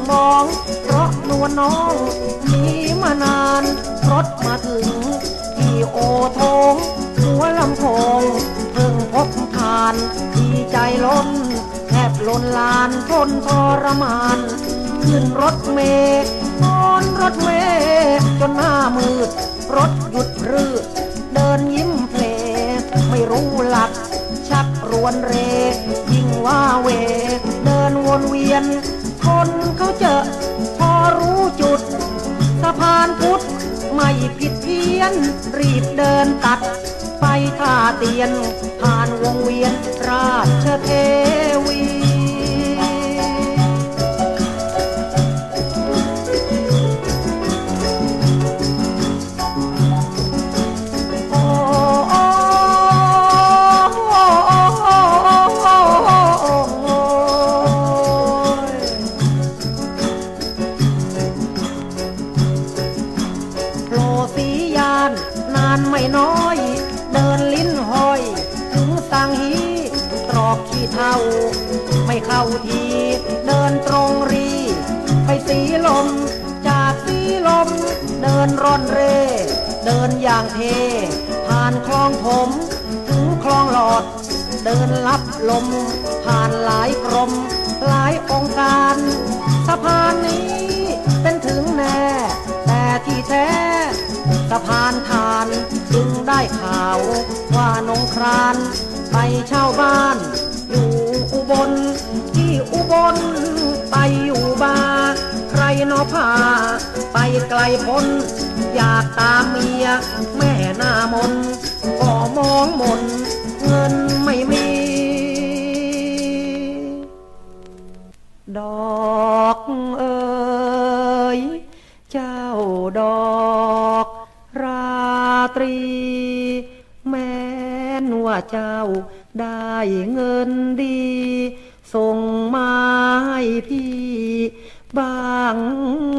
มองเพราะนวลน้องมีมานานรถมาถึงที่โอทงหัวลำโพงเพิ่งพบผ่านดีใจล้นแทบล้นลานทนทรมานขึ้นรถเมล์นอนรถเมล์จนหน้ามืดรถหยุดรื้อเดินยิ้มเพลไม่รู้หลักชักรวนเรยิ่งว่าเวเดินวนเวียนคนเขาเจอพอรู้จุดสะพานพุทธไม่ผิดเพี้ยนรีบเดินตัดไปท่าเตียนผ่านวงเวียนราชเทวีไม่น้อยเดินลิ้นห้อยถึงสังฮีตรอกขี้เท่าไม่เข้าทีเดินตรงรีไปสีลมจากสีลมเดินร่อนเร่เดินอย่างเทผ่านคลองถมถึงคลองหลอดเดินลับลมผ่านหลายกรมหลายองค์การสะพานนี้เป็นถึงแน่แต่ที่แท้สะพานทานจึงได้ข่าวว่านงครานไปเช่าบ้านอยู่อุบลที่อุบลไปอยู่บาใครนอพาไปไกลพ้นอยากตามเมียแม่หน้ามนก็มองมนเงินไม่มีดอกเอ๋ยเจ้าดอกราตรีแม้นว่าเจ้าได้เงินดีส่งมาให้พี่บ้าง